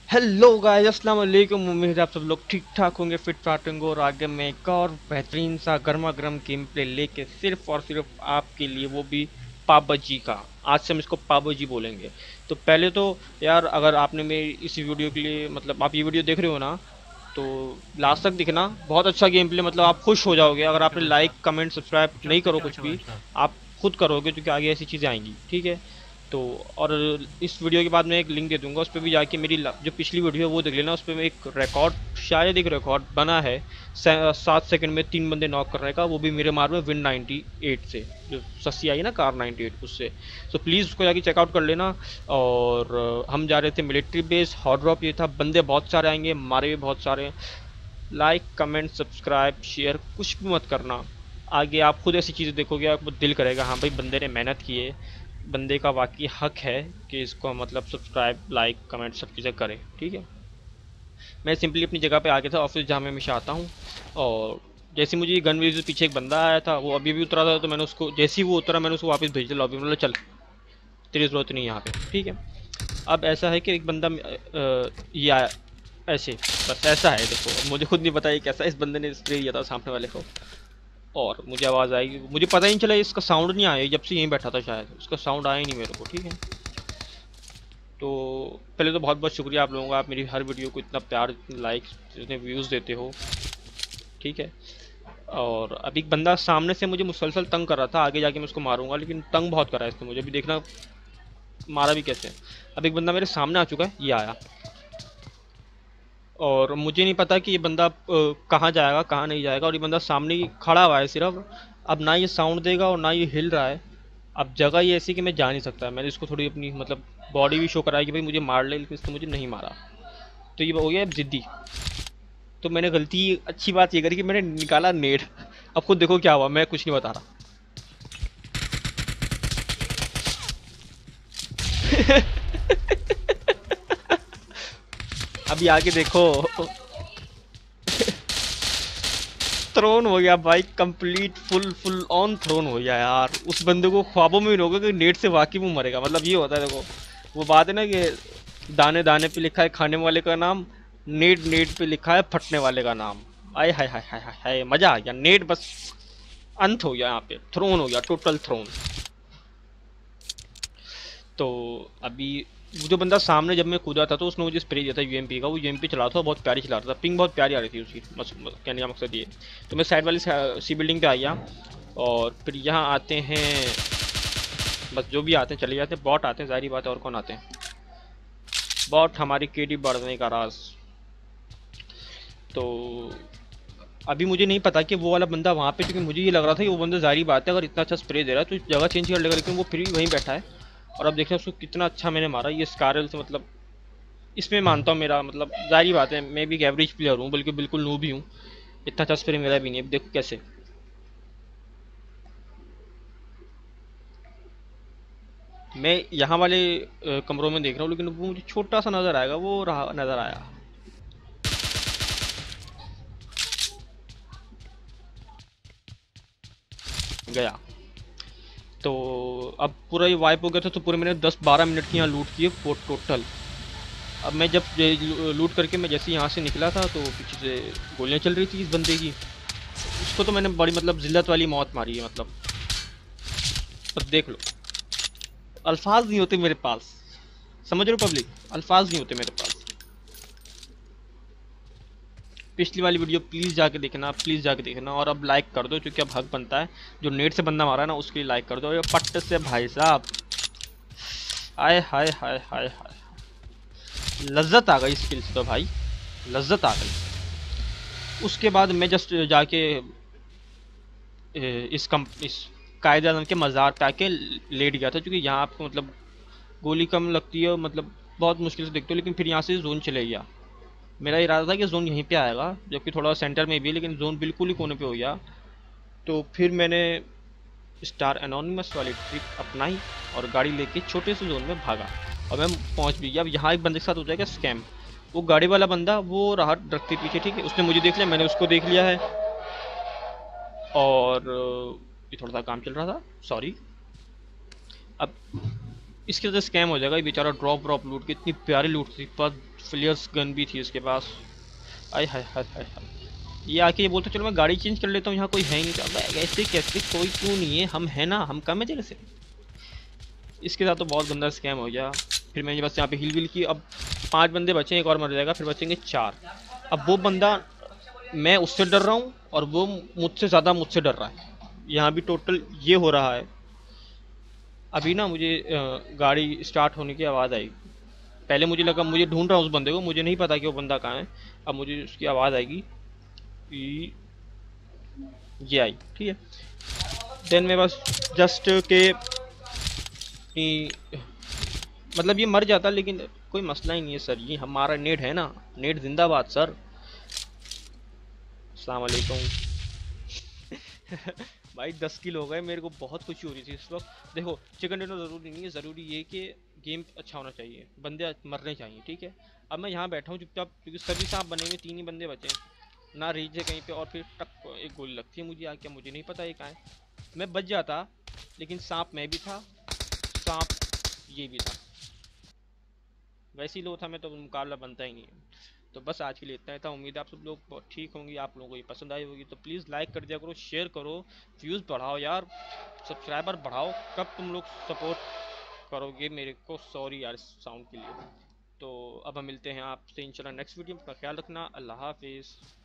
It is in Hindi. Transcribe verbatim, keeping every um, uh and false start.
हेलो गाइस, अस्सलाम वालेकुम। उम्मीद है आप सब लोग ठीक ठाक होंगे, फिट फाट होंगे। और आगे मैं एक और बेहतरीन सा गर्मा गर्म गेम प्ले लेके सिर्फ और सिर्फ आपके लिए, वो भी पाबजी का। आज से हम इसको पाबजी बोलेंगे। तो पहले तो यार, अगर आपने मेरी इस वीडियो के लिए, मतलब आप ये वीडियो देख रहे हो ना, तो लास्ट तक दिखना। बहुत अच्छा गेम प्ले, मतलब आप खुश हो जाओगे। अगर आपने लाइक कमेंट सब्सक्राइब नहीं करो कुछ भी, आप खुद करोगे, क्योंकि आगे ऐसी चीज़ें आएंगी। ठीक है। तो और इस वीडियो के बाद मैं एक लिंक दे दूंगा, उस पर भी जाके मेरी जो पिछली वीडियो है वो देख लेना। उस पर एक रिकॉर्ड, शायद एक रिकॉर्ड बना है सात सेकंड में तीन बंदे नॉक करने का, वो भी मेरे मार में विन नाइन्टी एट से, जो सस्ती आई है ना कार नाइन्टी एट, उससे। तो प्लीज़ उसको जाके चेकआउट कर लेना। और हम जा रहे थे मिलिट्री बेस, हॉट ड्रॉप ये था। बंदे बहुत सारे आएंगे, मारे भी बहुत सारे। लाइक कमेंट सब्सक्राइब शेयर कुछ भी मत करना। आगे आप खुद ऐसी चीज़ें देखोगे, आपको दिल करेगा हाँ भाई, बंदे ने मेहनत की है, बंदे का वाकई हक है कि इसको मतलब सब्सक्राइब लाइक कमेंट सब चीज़ें करें। ठीक है। मैं सिंपली अपनी जगह पे आ गया था, ऑफिस जहाँ मैं हमेशा आता हूँ। और जैसे मुझे गन वेज पीछे एक बंदा आया था, वो अभी भी उतरा था, तो मैंने उसको, जैसे ही वो उतरा मैंने उसको वापस भेज दिया लॉबी में, मतलब चल तेरी ज़रूरत नहीं है यहाँ पे। ठीक है। अब ऐसा है कि एक बंदा अ, ये आया ऐसे, बस ऐसा है। देखो मुझे खुद नहीं पता ये कैसा, इस बंदे ने स्प्रे दिया था सामने वाले को, और मुझे आवाज़ आई, मुझे पता ही नहीं चला, इसका साउंड नहीं आया जब से यहीं बैठा था, शायद उसका साउंड आया ही नहीं मेरे को। ठीक है। तो पहले तो बहुत बहुत शुक्रिया आप लोगों का, आप मेरी हर वीडियो को इतना प्यार, इतने लाइक्स, इतने व्यूज़ देते हो। ठीक है। और अभी एक बंदा सामने से मुझे मुसलसल तंग कर रहा था, आगे जाके मैं उसको मारूंगा, लेकिन तंग बहुत कर रहा है इसने मुझे, भी देखना मारा भी कैसे। अब एक बंदा मेरे सामने आ चुका है, ये आया। और मुझे नहीं पता कि ये बंदा अ, कहाँ जाएगा कहाँ नहीं जाएगा, और ये बंदा सामने ही खड़ा हुआ है सिर्फ। अब ना ये साउंड देगा और ना ये हिल रहा है। अब जगह ये ऐसी कि मैं जा नहीं सकता। मैंने इसको थोड़ी अपनी मतलब बॉडी भी शो कराई कि भाई मुझे मार ले, लेकिन इसने मुझे नहीं मारा। तो ये हो गया अब जिद्दी। तो मैंने गलती, अच्छी बात ये करी कि मैंने निकाला नेट। अब खुद देखो क्या हुआ, मैं कुछ नहीं बता रहा। अभी आगे देखो। थ्रोन हो गया भाई, complete full full on throne हो गया यार। उस बंदे को ख्वाबों में भी नहीं होगा कि नेट से वाकई में मरेगा, मतलब ये होता है। देखो वो बात है ना कि दाने दाने पे लिखा है खाने वाले का नाम, नेट नेट पे लिखा है फटने वाले का नाम। आय हाय हाय हाय हाय हाय, मजा आ गया। नेट बस अंत हो गया, यहाँ पे थ्रोन हो गया, टोटल थ्रोन। तो अभी वो जो बंदा सामने, जब मैं कूदा था तो उसने मुझे स्प्रे दिया था यूएमपी का। वो यूएमपी चला था, बहुत प्यारी चला रहा था, पिंग बहुत प्यारी आ रही थी उसकी। मस, मस, कहने का मकसद ये। तो मैं साइड वाली सी बिल्डिंग पे आ गया, और फिर यहाँ आते हैं, बस जो भी आते हैं चले जाते हैं। बॉट आते हैं, जाहिर बात है, और कौन आते हैं। बॉट हमारी केडी बढ़ने का राज। तो अभी मुझे नहीं पता कि वो वाला बंदा वहाँ पे, क्योंकि मुझे ये लग रहा था कि वो बंदा, जाहिर बात है, अगर इतना अच्छा स्प्रे दे रहा है तो जगह चेंज कर लेगा, लेकिन वो फिर भी वहीं बैठा है। और अब देखना उसको कितना अच्छा मैंने मारा, ये स्कारल से, मतलब इसमें मानता हूँ मेरा, मतलब जाहिर बात है मैं भी एक एवरेज प्लेयर हूँ, बल्कि बिल्कुल नूब भी हूँ। इतना अच्छा स्प्रे मेरा भी नहीं है। देखो कैसे, मैं यहाँ वाले अ, कमरों में देख रहा हूँ, लेकिन वो मुझे छोटा सा नज़र आएगा, वो रहा नज़र आया गया। तो अब पूरा ये वाइप हो गया था, तो पूरे मैंने दस बारह मिनट की यहाँ लूट किए टोटल। अब मैं जब ये लूट करके मैं जैसे यहाँ से निकला था, तो पीछे से गोलियाँ चल रही थी इस बंदे की। उसको तो मैंने बड़ी मतलब जिल्लत वाली मौत मारी है, मतलब अब देख लो, अल्फाज नहीं होते मेरे पास। समझ रहे हो पब्लिक, अल्फाज नहीं होते मेरे पास। पिछली वाली वीडियो प्लीज़ जाके देखना, प्लीज़ जाके देखना। और अब लाइक कर दो, क्योंकि अब हक बनता है। जो नेट से बंदा मारा है ना, उसके लिए लाइक कर दो। ये पट्ट से भाई साहब, आय हाय हाय हाय हाय, लज्जत आ गई स्किल से तो भाई, लज्जत आ गई। उसके बाद मैं जस्ट जाके ए, इस कम इस कायदे आज़म के मज़ार पे आके लेट गया था, क्योंकि यहाँ आपको मतलब गोली कम लगती है, मतलब बहुत मुश्किल से देखते हो। लेकिन फिर यहाँ से जोन चले गया। मेरा इरादा था कि जोन यहीं पे आएगा, जबकि थोड़ा सेंटर में भी है, लेकिन जोन बिल्कुल ही कोने पे हो गया। तो फिर मैंने स्टार एनोनिमस वाली ट्रिक अपनाई, और गाड़ी लेके छोटे से जोन में भागा। और मैं पहुंच भी गया। अब यहाँ एक बंदे के साथ हो जाएगा स्कैम। वो गाड़ी वाला बंदा वो रहा रखते पीछे, ठीक है, उसने मुझे देख लिया, मैंने उसको देख लिया है। और ये थोड़ा सा काम चल रहा था, सॉरी। अब इसके साथ स्कैम हो जाएगा, ये बेचारा ड्रॉप ड्रॉप लूट के, इतनी प्यारी लूट थी, पास फ्लियर्स गन भी थी इसके पास। आय हाय हाय हाय हाय। ये आके ये बोलता चलो मैं गाड़ी चेंज कर लेता हूँ, यहाँ कोई है ही नहीं। अबे ऐसे कैसे, कोई क्यों नहीं है, हम है ना, हम कम है तेरे से। इसके साथ तो बहुत गंदा स्कैम हो गया। फिर मैंने बस यहाँ पे हिल विल की। अब पांच बंदे बचे, एक और मर जाएगा, फिर बचेंगे चार। अब वो बंदा, मैं उससे डर रहा हूँ और वो मुझसे ज़्यादा मुझसे डर रहा है। यहाँ भी टोटल ये हो रहा है। अभी ना मुझे अ, गाड़ी स्टार्ट होने की आवाज़ आई। पहले मुझे लगा, मुझे ढूंढ रहा हूँ उस बंदे को, मुझे नहीं पता कि वो बंदा कहाँ है। अब मुझे उसकी आवाज़ आएगी कि ये आई, ठीक है। देन मैं बस जस्ट के कि मतलब ये मर जाता, लेकिन कोई मसला ही नहीं है सर, ये हमारा नेट है ना, नेट जिंदाबाद सर। अस्सलाम वालेकुम। भाई दस किल हो गए, मेरे को बहुत खुशी हो रही थी इस वक्त। देखो चिकन डिनर ज़रूरी नहीं है, ज़रूरी ये कि गेम अच्छा होना चाहिए, बंदे मरने चाहिए, ठीक है। अब मैं यहाँ बैठा हूँ चुपचाप, क्योंकि सभी सांप बने हुए, तीन ही बंदे बचे हैं ना, रीच है कहीं पे, और फिर टक एक गोली लगती है मुझे आके, मुझे नहीं पता ये कहाँ है। मैं बच जाता, लेकिन सांप मैं भी था, सांप ये भी था। वैसी लो था मैं तो मुकाबला बनता ही नहीं है। तो बस आज के लिए इतना ही था। उम्मीद है आप सब लोग बहुत ठीक होंगे, आप लोगों को ये पसंद आई होगी। तो प्लीज़ लाइक कर दिया करो, शेयर करो, व्यूज़ बढ़ाओ यार, सब्सक्राइबर बढ़ाओ। कब तुम लोग सपोर्ट करोगे मेरे को, सॉरी यार साउंड के लिए। तो अब हम मिलते हैं आपसे इंशाल्लाह नेक्स्ट वीडियो में। ख्याल रखना, अल्लाह हाफिज़।